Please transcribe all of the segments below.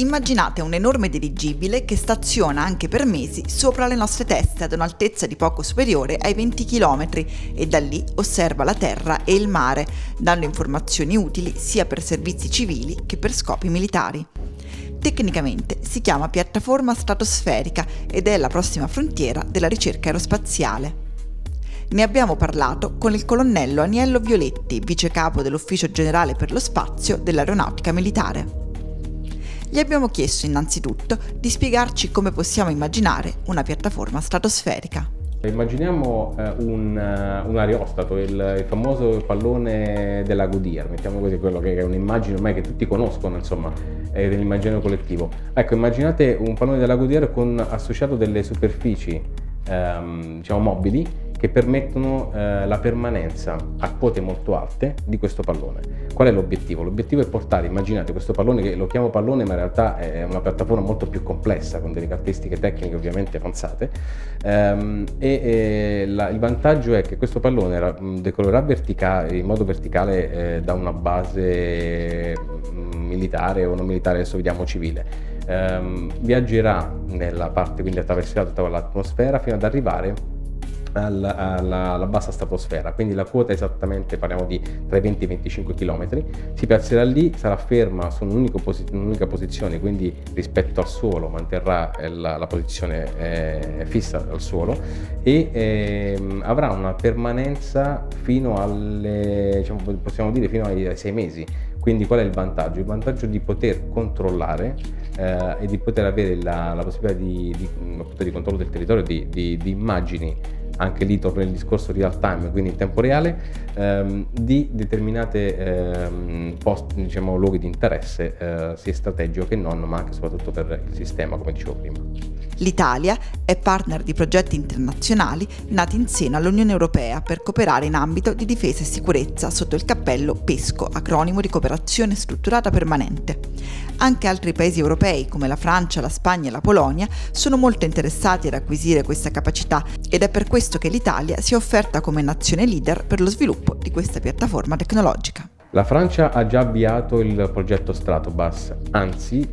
Immaginate un enorme dirigibile che staziona anche per mesi sopra le nostre teste ad un'altezza di poco superiore ai 20 km e da lì osserva la terra e il mare, dando informazioni utili sia per servizi civili che per scopi militari. Tecnicamente si chiama piattaforma stratosferica ed è la prossima frontiera della ricerca aerospaziale. Ne abbiamo parlato con il colonnello Aniello Violetti, vice capo dell'Ufficio Generale per lo Spazio dell'Aeronautica Militare. Gli abbiamo chiesto innanzitutto di spiegarci come possiamo immaginare una piattaforma stratosferica. Immaginiamo un aerostato, il famoso pallone della Goodyear, mettiamo così, quello che è un'immagine ormai che tutti conoscono, insomma, dell'immaginario collettivo. Ecco, immaginate un pallone della Goodyear con associato delle superfici, diciamo, mobili, che permettono la permanenza a quote molto alte di questo pallone. Qual è l'obiettivo? L'obiettivo è portare, immaginate questo pallone, che lo chiamo pallone ma in realtà è una piattaforma molto più complessa, con delle caratteristiche tecniche ovviamente avanzate, il vantaggio è che questo pallone decollerà in modo verticale da una base militare o non militare, adesso vediamo civile. Viaggerà nella parte, quindi attraverserà tutta l'atmosfera fino ad arrivare alla bassa stratosfera, quindi la quota esattamente parliamo di tra i 20 e i 25 km, si piazzerà lì, sarà ferma su un'unica posizione, quindi rispetto al suolo manterrà la posizione fissa al suolo e avrà una permanenza fino diciamo, possiamo dire fino ai 6 mesi. Quindi qual è il vantaggio? Il vantaggio di poter controllare e di poter avere la possibilità di controllo del territorio, di immagini, anche lì torna il discorso real time, quindi in tempo reale, di determinate diciamo, luoghi di interesse, sia strategico che non, ma anche soprattutto per il sistema, come dicevo prima. L'Italia è partner di progetti internazionali nati in seno all'Unione Europea per cooperare in ambito di difesa e sicurezza sotto il cappello PESCO, acronimo di cooperazione strutturata permanente. Anche altri paesi europei come la Francia, la Spagna e la Polonia sono molto interessati ad acquisire questa capacità ed è per questo che l'Italia si è offerta come nazione leader per lo sviluppo di questa piattaforma tecnologica. La Francia ha già avviato il progetto Stratobus, anzi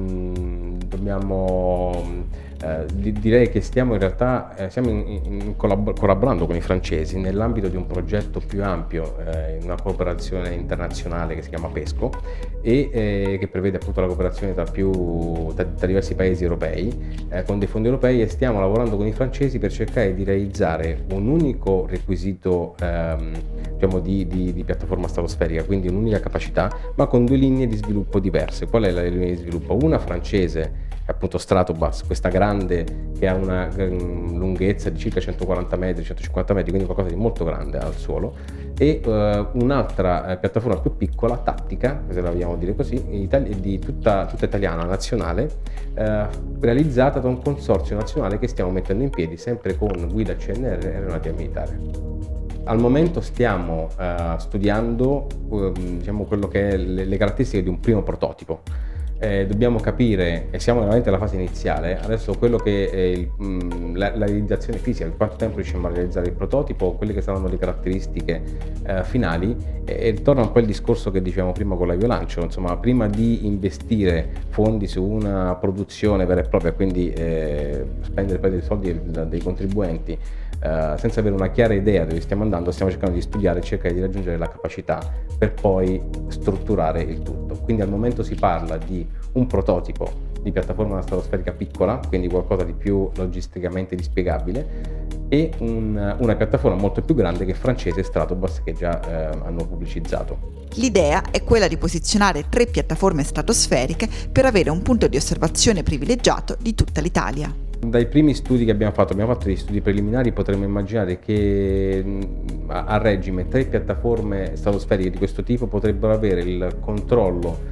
direi che stiamo in realtà collaborando con i francesi nell'ambito di un progetto più ampio, in una cooperazione internazionale che si chiama PESCO e che prevede appunto la cooperazione tra diversi paesi europei con dei fondi europei, e stiamo lavorando con i francesi per cercare di realizzare un unico requisito diciamo di piattaforma stratosferica, quindi un'unica capacità ma con due linee di sviluppo diverse. Qual è la linea di sviluppo? Una francese, appunto Stratobus, questa grande che ha una lunghezza di circa 140 metri, 150 metri, quindi qualcosa di molto grande al suolo, e un'altra piattaforma più piccola, tattica, se la vogliamo dire così, tutta italiana, nazionale, realizzata da un consorzio nazionale che stiamo mettendo in piedi sempre con guida CNR e Aeronautica Militare. Al momento stiamo studiando diciamo quello che è le caratteristiche di un primo prototipo. Dobbiamo capire, e siamo veramente alla fase iniziale, adesso quello che è la realizzazione fisica, in quanto tempo riusciamo a realizzare il prototipo, quelle che saranno le caratteristiche finali, e torna un po' il discorso che dicevamo prima con l'aviolancio, insomma, prima di investire fondi su una produzione vera e propria, quindi spendere poi dei soldi dei contribuenti, senza avere una chiara idea dove stiamo andando, stiamo cercando di studiare e cercare di raggiungere la capacità per poi strutturare il tutto. Quindi al momento si parla di un prototipo di piattaforma stratosferica piccola, quindi qualcosa di più logisticamente dispiegabile, e una piattaforma molto più grande che è francese, Stratobus, che già hanno pubblicizzato. L'idea è quella di posizionare 3 piattaforme stratosferiche per avere un punto di osservazione privilegiato di tutta l'Italia. Dai primi studi che abbiamo fatto degli studi preliminari, potremmo immaginare che a regime 3 piattaforme stratosferiche di questo tipo potrebbero avere il controllo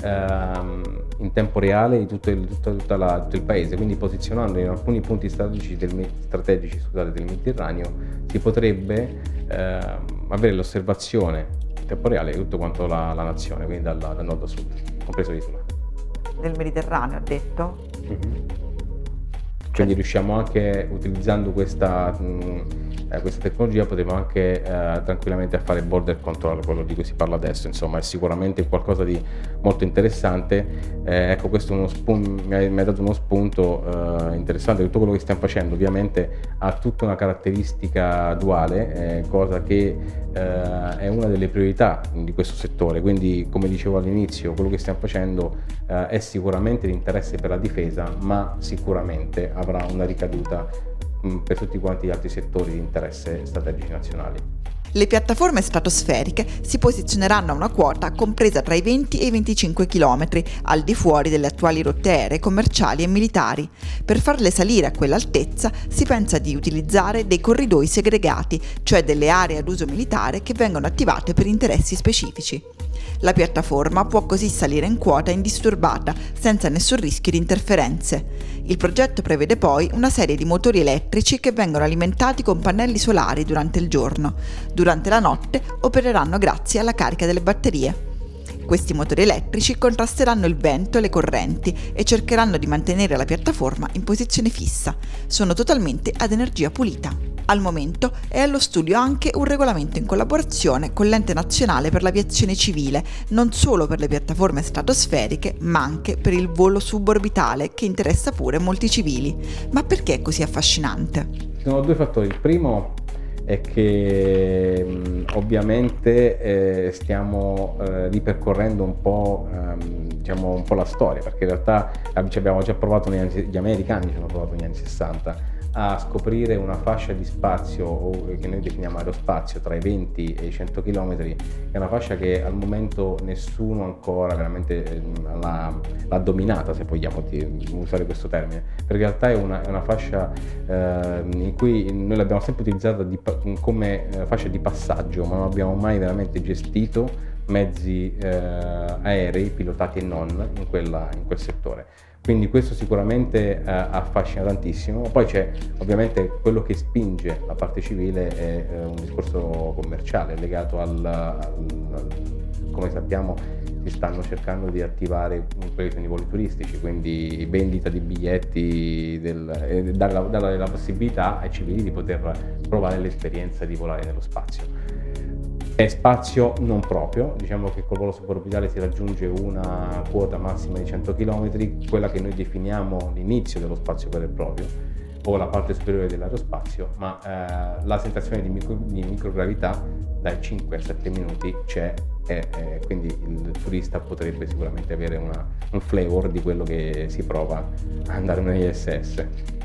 in tempo reale di tutto il paese, quindi posizionando in alcuni punti strategici del Mediterraneo si potrebbe avere l'osservazione in tempo reale di tutto quanto la nazione, quindi da nord a sud, compreso l'Isola. Del Mediterraneo, ha detto? Quindi riusciamo anche, utilizzando questa tecnologia, potremo anche tranquillamente fare border control, quello di cui si parla adesso. Insomma, è sicuramente qualcosa di molto interessante. Ecco, questo mi ha dato uno spunto interessante. Tutto quello che stiamo facendo ovviamente ha tutta una caratteristica duale, cosa che è una delle priorità di questo settore. Quindi, come dicevo all'inizio, quello che stiamo facendo è sicuramente di interesse per la difesa, ma sicuramente avrà una ricaduta per tutti quanti gli altri settori di interesse strategici nazionali. Le piattaforme stratosferiche si posizioneranno a una quota compresa tra i 20 e i 25 km, al di fuori delle attuali rotte aeree commerciali e militari. Per farle salire a quell'altezza si pensa di utilizzare dei corridoi segregati, cioè delle aree ad uso militare che vengono attivate per interessi specifici. La piattaforma può così salire in quota indisturbata, senza nessun rischio di interferenze. Il progetto prevede poi una serie di motori elettrici che vengono alimentati con pannelli solari durante il giorno. Durante la notte opereranno grazie alla carica delle batterie. Questi motori elettrici contrasteranno il vento e le correnti e cercheranno di mantenere la piattaforma in posizione fissa. Sono totalmente ad energia pulita. Al momento è allo studio anche un regolamento in collaborazione con l'Ente Nazionale per l'Aviazione Civile, non solo per le piattaforme stratosferiche, ma anche per il volo suborbitale, che interessa pure molti civili. Ma perché è così affascinante? Ci sono due fattori. Il primo è che ovviamente stiamo ripercorrendo un po' la storia, perché in realtà ci abbiamo già provato gli americani ci hanno provato negli anni 60 a scoprire una fascia di spazio che noi definiamo aerospazio tra i 20 e i 100 km, che è una fascia che al momento nessuno ancora veramente l'ha dominata, se vogliamo usare questo termine, perché in realtà è una fascia in cui noi l'abbiamo sempre utilizzata come fascia di passaggio, ma non abbiamo mai veramente gestito mezzi aerei pilotati e non in quel settore. Quindi questo sicuramente affascina tantissimo. Poi c'è ovviamente quello che spinge la parte civile, è un discorso commerciale legato come sappiamo si stanno cercando di attivare quelli che sono i voli turistici, quindi vendita di biglietti e dare la possibilità ai civili di poter provare l'esperienza di volare nello spazio. È spazio non proprio, diciamo che col volo suborbitale si raggiunge una quota massima di 100 km, quella che noi definiamo l'inizio dello spazio vero e proprio, o la parte superiore dell'aerospazio, ma la sensazione di microgravità dai 5 ai 7 minuti c'è, e quindi il turista potrebbe sicuramente avere un flavor di quello che si prova ad andare in un ISS.